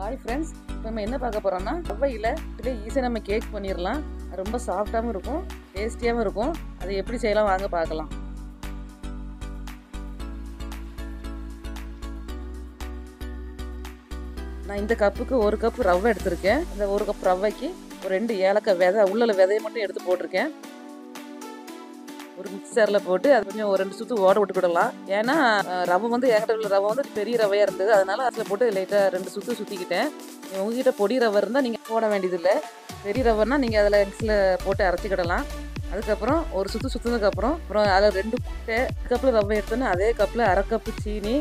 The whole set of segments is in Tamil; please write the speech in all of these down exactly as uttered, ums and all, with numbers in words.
ஹாய் ஃப்ரெண்ட்ஸ், நம்ம என்ன பார்க்க போகிறோம்னா ரவையில் இதில் ஈஸியாக நம்ம கேக் பண்ணிடலாம். ரொம்ப சாஃப்டாகவும் இருக்கும், டேஸ்டியாகவும் இருக்கும். அதை எப்படி செய்யலாம் வாங்க பார்க்கலாம். நான் இந்த கப்புக்கு ஒரு கப் ரவை எடுத்திருக்கேன். இந்த ஒரு கப் ரவைக்கு ஒரு ரெண்டு ஏலக்காய் விதை உள்ள விதையை மட்டும் எடுத்து போட்டிருக்கேன். ஒரு மிக்சரில் போட்டு அது கொஞ்சம் ஒரு ரெண்டு சுற்று ஓட விட்டுக்கிடலாம். ஏன்னா ரவை வந்து என்கிட்ட உள்ள ரவை வந்து பெரிய ரவையாக இருந்தது, அதனால அதில் போட்டு லைட்டாக ரெண்டு சுற்று சுற்றிக்கிட்டேன். உங்ககிட்ட பொடி ரவை இருந்தால் நீங்கள் போட வேண்டியதில்லை. பெரிய ரவைன்னா நீங்கள் அதில் மிக்ஸில் போட்டு அரைச்சிக்கிடலாம். அதுக்கப்புறம் ஒரு சுற்று சுற்றுனதுக்கப்புறம் அப்புறம் அதில் ரெண்டு முட்டை கப்பில் ரவை எடுத்தோன்னா அதே கப்பில் அரை கப்பு சீனி,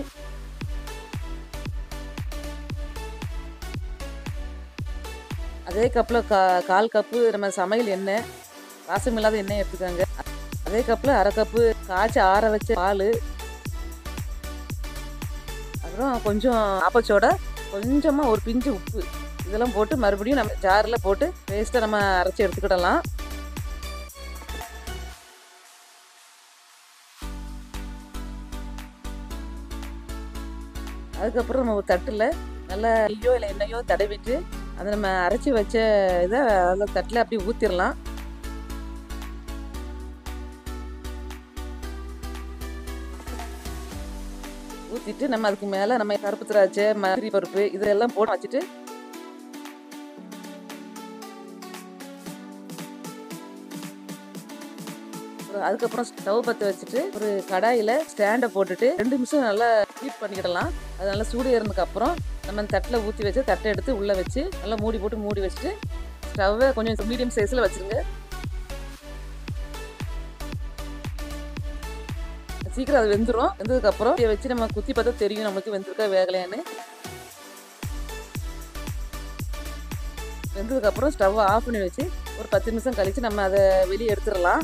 அதே கப்பில் கா கால் கப்பு நம்ம சமையல் எண்ணெய், வாசம் இல்லாத எண்ணெய் எடுத்துக்காங்க. அதே கப்பில் அரை கப்பு காய்ச்சி ஆற வச்ச பால், அப்புறம் கொஞ்சம் ஆப்பச்சோட கொஞ்சமாக ஒரு பிஞ்சு உப்பு, இதெல்லாம் போட்டு மறுபடியும் நம்ம ஜாரில் போட்டு பேஸ்ட்டை நம்ம அரைச்சி எடுத்துக்கிடலாம். அதுக்கப்புறம் நம்ம ஒரு தட்டில் நல்லா நெய்யோ இல்லை எண்ணெயோ தடவிட்டு அதை நம்ம அரைச்சி வச்ச இதை அதில் தட்டில் அப்படியே ஊற்றிடலாம். ஊற்றிட்டு நம்ம அதுக்கு மேலே நம்ம கருப்பு திராட்சை, மரி பருப்பு இதெல்லாம் போட்டு வச்சுட்டு அதுக்கப்புறம் ஸ்டவ் பற்ற வச்சுட்டு ஒரு கடாயில் ஸ்டாண்டை போட்டுட்டு ரெண்டு நிமிஷம் நல்லா ஹீட் பண்ணிக்கிடலாம். அது நல்லா சூடு ஏறினதுக்கு அப்புறம் நம்ம தட்டில் ஊற்றி வச்சு தட்டை எடுத்து உள்ளே வச்சு நல்லா மூடி போட்டு மூடி வச்சுட்டு ஸ்டவ்வை கொஞ்சம் மீடியம் சைஸில் வச்சுருங்க. சீக்கிரம் அது வெந்துடும். வெந்ததுக்கப்புறம் இதை வச்சு நம்ம குத்தி பார்த்தா தெரியும் நம்மளுக்கு வெந்திருக்கா வேகலையான்னு. வெந்ததுக்கப்புறம் ஸ்டவ்வை ஆஃப் பண்ணி வச்சு ஒரு பத்து நிமிஷம் கழித்து நம்ம அதை வெளியே எடுத்துடலாம்.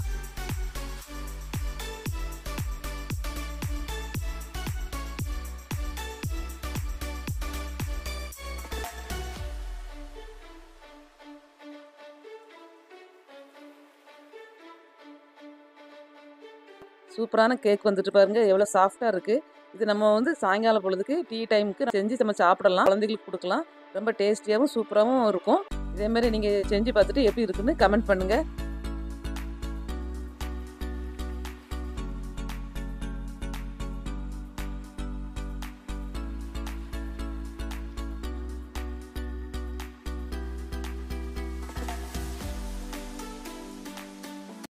சூப்பரான கேக் வந்துட்டு பாருங்க, எவ்வளோ சாஃப்டாக இருக்குது. இது நம்ம வந்து சாயங்காலம் பொழுதுக்கு டீ டைமுக்கு செஞ்சு நம்ம சாப்பிடலாம், குழந்தைகளுக்கு கொடுக்கலாம். ரொம்ப டேஸ்டியாகவும் சூப்பராகவும் இருக்கும். இதேமாதிரி நீங்கள் செஞ்சு பார்த்துட்டு எப்படி இருக்குன்னு கமெண்ட் பண்ணுங்கள்.